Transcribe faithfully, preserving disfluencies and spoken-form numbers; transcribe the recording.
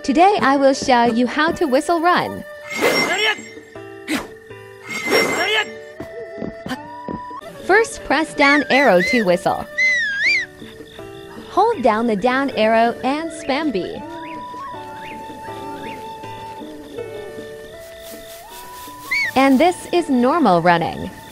Today I will show you how to whistle run. First, press down arrow to whistle. Hold down the down arrow and spam B. And this is normal running.